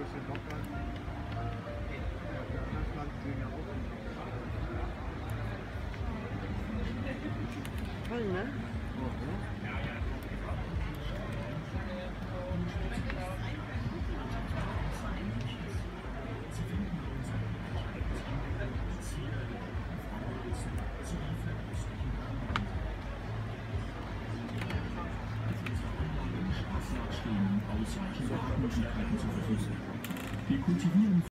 bisschen locker. Das Land sehen ja auch nicht. Toll, ne? Ausreichende Möglichkeiten zur Verfügung. Wir kultivieren